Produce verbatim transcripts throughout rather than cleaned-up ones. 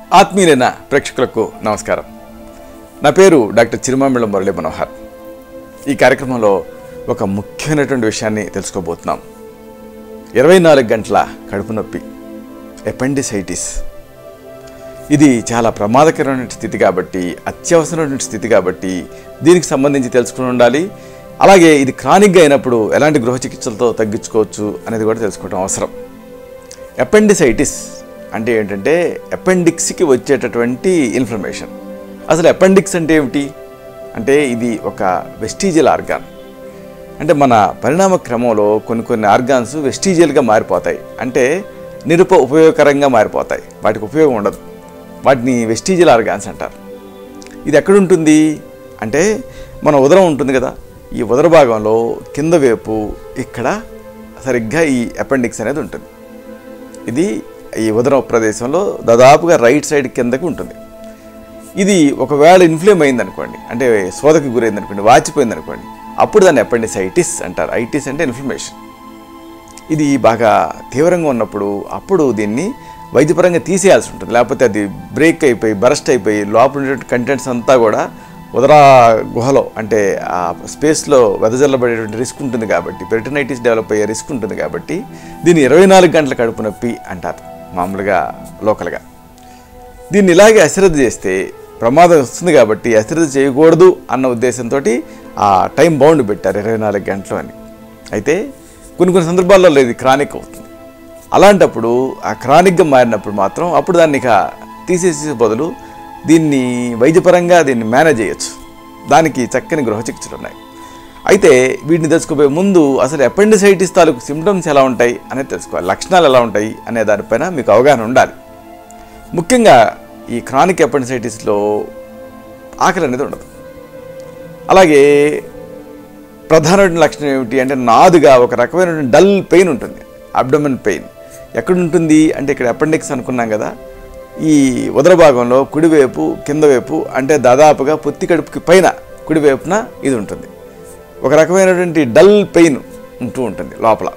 ఆత్మీయులైన ప్రేక్షకులకు నమస్కారం. నా పేరు డాక్టర్ చిరుమామిళ్ళ మురళీ మనోహర్. ఈ కార్యక్రమంలో ఒక ముఖ్యమైనటువంటి విషయాన్ని తెలుసుకోబోతున్నాం. ఇరవై నాలుగు గంటల కడుపు నొప్పి, ఎపెండిసైటిస్. ఇది చాలా ప్రమాదకరమైన స్థితి కాబట్టి, అత్యవసరమైన స్థితి కాబట్టి దీనికి సంబంధించి తెలుసుకుని ఉండాలి. అలాగే ఇది క్రానిక్గా అయినప్పుడు ఎలాంటి గృహ చికిత్సలతో తగ్గించుకోవచ్చు అనేది కూడా తెలుసుకోవడం అవసరం. ఎపెండిసైటిస్ అంటే ఏంటంటే అపెండిక్స్కి వచ్చేటటువంటి ఇన్ఫ్లమేషన్. అసలు అపెండిక్స్ అంటే ఏమిటి అంటే ఇది ఒక వెస్టీజియల్ ఆర్గాన్. అంటే మన పరిణామ క్రమంలో కొన్ని కొన్ని ఆర్గాన్స్ వెస్టీజియల్గా మారిపోతాయి, అంటే నిరుప ఉపయోగకరంగా మారిపోతాయి, వాటికి ఉపయోగం ఉండదు. వాటిని వెస్టీజియల్ ఆర్గాన్స్ అంటారు. ఇది ఎక్కడుంటుంది అంటే మన ఉదరం ఉంటుంది కదా, ఈ ఉదర భాగంలో కింద వైపు ఇక్కడ సరిగ్గా ఈ అపెండిక్స్ అనేది ఉంటుంది. ఇది ఈ ఉదర ప్రదేశంలో దాదాపుగా రైట్ సైడ్ కిందకి ఉంటుంది. ఇది ఒకవేళ ఇన్ఫ్లేమ్ అయిందనుకోండి, అంటే శోధకు గురైందనుకోండి, వాచిపోయిందనుకోండి, అప్పుడు దాన్ని అపెండిసైటిస్ అంటారు. ఐటిస్ అంటే ఇన్ఫ్లమేషన్. ఇది బాగా తీవ్రంగా ఉన్నప్పుడు అప్పుడు దీన్ని వైద్యపరంగా తీసేయాల్సి ఉంటుంది. లేకపోతే అది బ్రేక్ అయిపోయి బరస్ట్ అయిపోయి లోపల ఉండేటువంటి కంటెంట్స్ అంతా కూడా ఉదర గుహలో అంటే ఆ స్పేస్లో వెదజల్లబడేటువంటి రిస్క్ ఉంటుంది కాబట్టి, పెరిటనైటిస్ డెవలప్ అయ్యే రిస్క్ ఉంటుంది కాబట్టి దీన్ని ఇరవై నాలుగు గంటల కడుపు నొప్పి అంటారు మామూలుగా లోకల్గా. దీన్ని ఇలాగే అశ్రద్ధ చేస్తే ప్రమాదం వస్తుంది కాబట్టి అశ్రద్ధ చేయకూడదు అన్న ఉద్దేశంతో ఆ టైం బౌండ్ పెట్టారు ఇరవై నాలుగు గంటలు అని. అయితే కొన్ని కొన్ని సందర్భాల్లో ఇది క్రానిక్ అవుతుంది. అలాంటప్పుడు ఆ క్రానిక్గా మారినప్పుడు మాత్రం అప్పుడు దాన్ని ఇక తీసేసే బదులు దీన్ని వైద్యపరంగా దీన్ని మేనేజ్ చేయొచ్చు. దానికి చక్కని గృహ చికిత్సలు ఉన్నాయి. అయితే వీటిని తెలుసుకోబోయే ముందు అసలు అపెండిసైటిస్ తాలూకు సిమ్టమ్స్ ఎలా ఉంటాయి అనేది తెలుసుకోవాలి, లక్షణాలు ఎలా ఉంటాయి అనే దానిపైన మీకు అవగాహన ఉండాలి. ముఖ్యంగా ఈ క్రానిక్ అపెండిసైటిస్లో ఆకలి అనేది ఉండదు. అలాగే ప్రధానమైన లక్షణం ఏమిటి అంటే నాదుగా ఒక రకమైన డల్ పెయిన్ ఉంటుంది, అబ్డోమెన్ పెయిన్. ఎక్కడుంటుంది అంటే ఇక్కడ అపెండిక్స్ అనుకున్నాం కదా, ఈ ఉదర భాగంలో కుడివైపు కింద వైపు అంటే దాదాపుగా పొత్తి కడుపుకి పైన కుడివైపున ఇది ఉంటుంది. ఒక రకమైనటువంటి డల్ పెయిన్ ఉంటూ ఉంటుంది లోపల.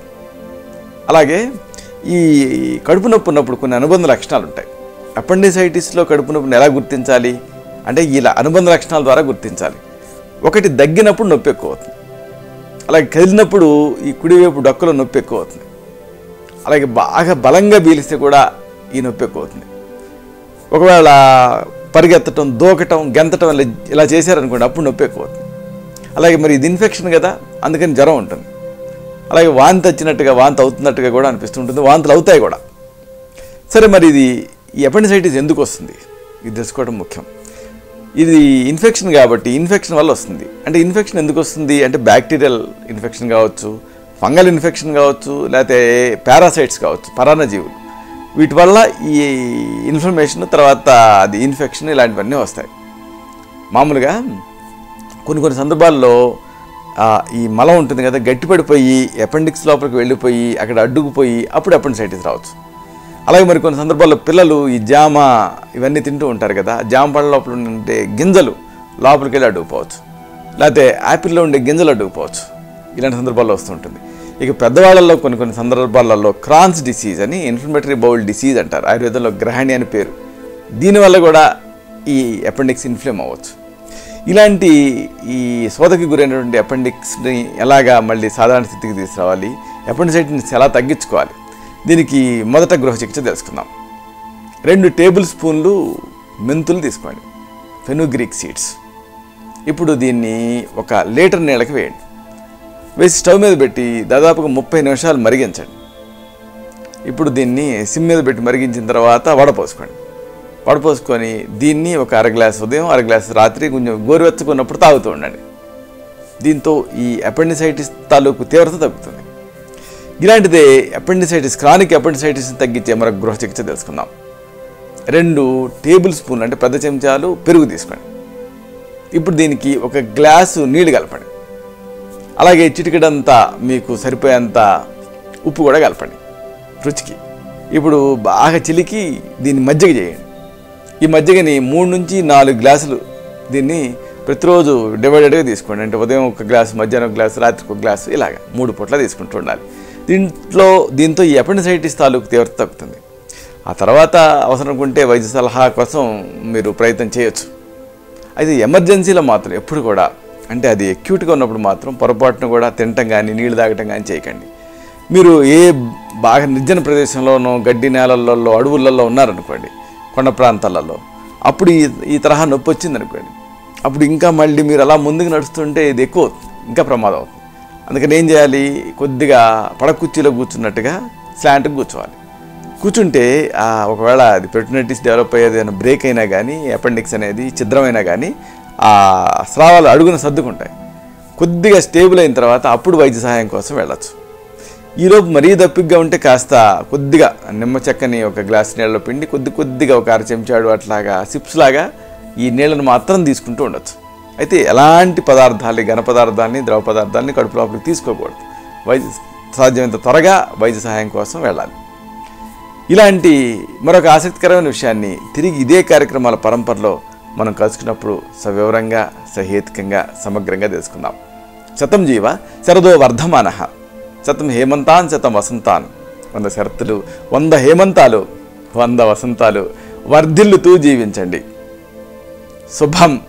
అలాగే ఈ కడుపు నొప్పి ఉన్నప్పుడు కొన్ని అనుబంధ లక్షణాలు ఉంటాయి. అపెండిసైటిస్లో కడుపు నొప్పిని ఎలా గుర్తించాలి అంటే ఇలా అనుబంధ లక్షణాల ద్వారా గుర్తించాలి. ఒకటి దగ్గినప్పుడు నొప్పి ఎక్కువ అవుతుంది, అలాగే కదిలినప్పుడు ఈ కుడివైపు డొక్కలో నొప్పి ఎక్కువ అవుతుంది, అలాగే బాగా బలంగా పీలిస్తే కూడా ఈ నొప్పి ఎక్కువ అవుతుంది. ఒకవేళ పరిగెత్తటం, దూకటం, గెంతటం ఇలా చేశారనుకోండి అప్పుడు నొప్పి ఎక్కువ అవుతుంది. అలాగే మరి ఇది ఇన్ఫెక్షన్ కదా, అందుకని జ్వరం ఉంటుంది. అలాగే వాంతి వచ్చినట్టుగా వాంతి అవుతున్నట్టుగా కూడా అనిపిస్తుంటుంది, వాంతులు అవుతాయి కూడా. సరే, మరి ఇది ఈ అపెండిసైటిస్ ఎందుకు వస్తుంది ఇది తెలుసుకోవడం ముఖ్యం. ఇది ఇన్ఫెక్షన్ కాబట్టి ఇన్ఫెక్షన్ వల్ల వస్తుంది. అంటే ఇన్ఫెక్షన్ ఎందుకు వస్తుంది అంటే బ్యాక్టీరియల్ ఇన్ఫెక్షన్ కావచ్చు, ఫంగల్ ఇన్ఫెక్షన్ కావచ్చు, లేకపోతే పారాసైట్స్ కావచ్చు, పరాన్నజీవులు. వీటి వల్ల ఈ ఇన్ఫ్లమేషన్ తర్వాత అది ఇన్ఫెక్షన్ ఇలాంటివన్నీ వస్తాయి. మామూలుగా కొన్ని కొన్ని సందర్భాల్లో ఈ మలం ఉంటుంది కదా, గట్టిపడిపోయి అపెండిక్స్ లోపలికి వెళ్ళిపోయి అక్కడ అడ్డుకుపోయి అప్పుడు అపెండిసైటిస్ రావచ్చు. అలాగే మరి కొన్ని సందర్భాల్లో పిల్లలు ఈ జామ ఇవన్నీ తింటూ ఉంటారు కదా, జామ పళ్ళ లోపల ఉండే గింజలు లోపలికి వెళ్ళి అడ్డుకుపోవచ్చు, లేకపోతే యాపిల్లో ఉండే గింజలు అడ్డుకుపోవచ్చు. ఇలాంటి సందర్భాల్లో వస్తుంటుంది. ఇక పెద్దవాళ్ళల్లో కొన్ని కొన్ని సందర్భాలలో క్రాన్స్ డిసీజ్ అని, ఇన్ఫ్లమేటరీ బౌల్ డిసీజ్ అంటారు, ఆయుర్వేదంలో గ్రహణి అని పేరు. దీనివల్ల కూడా ఈ అపెండిక్స్ ఇన్ఫ్లేమ్ అవ్వచ్చు. ఇలాంటి ఈ శోధకి గురైనటువంటి అపెండిక్స్ని ఎలాగా మళ్ళీ సాధారణ స్థితికి తీసుకురావాలి, అపెండిసైటిస్ని ఎలా తగ్గించుకోవాలి, దీనికి మొదట గృహ చికిత్స తెలుసుకుందాం. రెండు టేబుల్ స్పూన్లు మెంతులు తీసుకోండి, ఫెనుగ్రీక్ సీడ్స్. ఇప్పుడు దీన్ని ఒక లీటర్ నీళ్ళకి వేయండి. వేసి స్టవ్ మీద పెట్టి దాదాపుగా ముప్పై నిమిషాలు మరిగించండి. ఇప్పుడు దీన్ని సిమ్ మీద పెట్టి మరిగించిన తర్వాత వడపోసుకోండి. వడపోసుకొని దీన్ని ఒక అర గ్లాస్ ఉదయం, అర గ్లాస్ రాత్రి కొంచెం గోరువెచ్చకున్నప్పుడు తాగుతూ ఉండండి. దీంతో ఈ అపెండిసైటిస్ తాలూకు తీవ్రత తగ్గుతుంది. ఇలాంటిదే అపెండిసైటిస్, క్రానిక్ అపెండిసైటిస్ని తగ్గించే మరొక గృహ చికిత్స తెలుసుకుందాం. రెండు టేబుల్ స్పూన్లు అంటే పెద్ద చెంచాలు పెరుగు తీసుకోండి. ఇప్పుడు దీనికి ఒక గ్లాసు నీళ్ళు కలపండి. అలాగే చిటికెడంతా మీకు సరిపోయేంత ఉప్పు కూడా కలపండి రుచికి. ఇప్పుడు బాగా చిలికి దీన్ని మజ్జిగ చేయండి. ఈ మజ్జిగని మూడు నుంచి నాలుగు గ్లాసులు దీన్ని ప్రతిరోజు డివైడెడ్గా తీసుకోండి. అంటే ఉదయం ఒక గ్లాసు, మధ్యాహ్నం ఒక గ్లాసు, రాత్రికి ఒక గ్లాసు, ఇలాగా మూడు పూట్ల తీసుకుంటూ ఉండాలి. దీంట్లో దీంతో ఈ అపెండిసైటిస్ తాలూకు తీవ్రత తగ్గుతుంది. ఆ తర్వాత అవసరం అనుకుంటే వైద్య సలహా కోసం మీరు ప్రయత్నం చేయొచ్చు. అయితే ఎమర్జెన్సీలో మాత్రం ఎప్పుడు కూడా, అంటే అది అక్యూట్గా ఉన్నప్పుడు మాత్రం పొరపాటును కూడా తినటం కానీ నీళ్ళు తాగటం కానీ చేయకండి. మీరు ఏ బాగా నిర్జన ప్రదేశంలోనో గడ్డి నేలలలో అడవులలో ఉన్నారనుకోండి, కొండ ప్రాంతాలలో, అప్పుడు ఈ ఈ తరహా నొప్పి వచ్చిందనుకోండి, అప్పుడు ఇంకా మళ్ళీ మీరు అలా ముందుకు నడుస్తుంటే ఇది ఎక్కువ అవుతుంది, ఇంకా ప్రమాదం అవుతుంది. అందుకని ఏం చేయాలి, కొద్దిగా పడకుర్చీలో కూర్చున్నట్టుగా స్లాంట్కి కూర్చోవాలి. కూర్చుంటే ఒకవేళ అది పెరిటోనైటిస్ డెవలప్ అయ్యేది అని బ్రేక్ అయినా కానీ, అపెండిక్స్ అనేది ఛిద్రమైనా కానీ ఆ స్రావాలు అడుగున సర్దుకుంటాయి. కొద్దిగా స్టేబుల్ అయిన తర్వాత అప్పుడు వైద్య సహాయం కోసం వెళ్ళచ్చు. ఈలోపు మరీ దప్పిగ్గా ఉంటే కాస్త కొద్దిగా నిమ్మ చెక్కని ఒక గ్లాస్ నీళ్ళలో పిండి కొద్ది కొద్దిగా ఒక అర చెంచాడు అట్లాగా సిప్స్ లాగా ఈ నీళ్ళను మాత్రం తీసుకుంటూ ఉండొచ్చు. అయితే ఎలాంటి పదార్థాలని, ఘన పదార్థాలని, ద్రవ పదార్థాలని కడుపు లోపలికి తీసుకోకూడదు. వైద్య సాధ్యమైనంత త్వరగా వైద్య సహాయం కోసం వెళ్ళాలి. ఇలాంటి మరొక ఆసక్తికరమైన విషయాన్ని తిరిగి ఇదే కార్యక్రమాల పరంపరలో మనం కలుసుకున్నప్పుడు సవివరంగా, సహేతుకంగా, సమగ్రంగా తెలుసుకుందాం. శతం జీవ శరదో వర్ధమానః, శతం హేమంతాన్ శతం వసంతాన్. వంద శరత్తులు, వంద హేమంతాలు, వంద వసంతాలు వర్ధిల్లుతూ జీవించండి. శుభం.